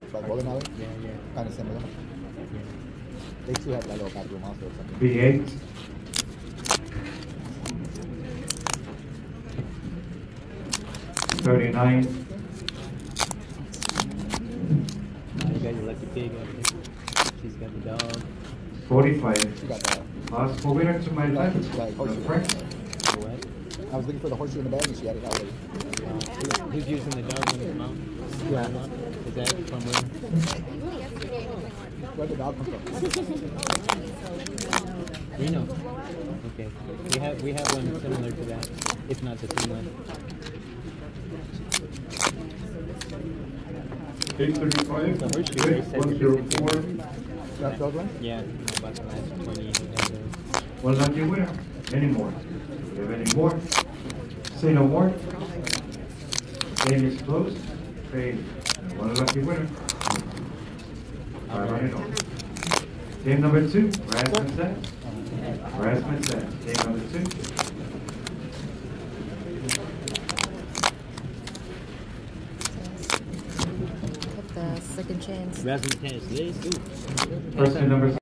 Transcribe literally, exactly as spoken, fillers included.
Like bowling alley? Yeah, yeah. Kind of similar. Yeah. They too have that little back room also or something. B eight. thirty-nine. Uh, you got your lucky pig up there. She's got the dog. forty-five. She got the, Possible winner to my left. like, The horseshoe. Frank. What? I was looking for the horseshoe in the bag and she had it already. Uh, who- who's using the dog when it's mom? Yeah. Is that from where? Where'd the dog come from? Reno. Okay. We have we have one similar to that, if not the same one. eight thirty-five. The horseshoe race has one zero four. That's those ones? Yeah, about the last twenty years ago. One lucky winner. Any more? Do you have any more? Say no more. Game is closed. Paid. One lucky winner. Five hundred dollars. Game number two. Rasmus set. Rasmus set. Game number two. Hit the second chance. Razzle Cash, let's go. Person number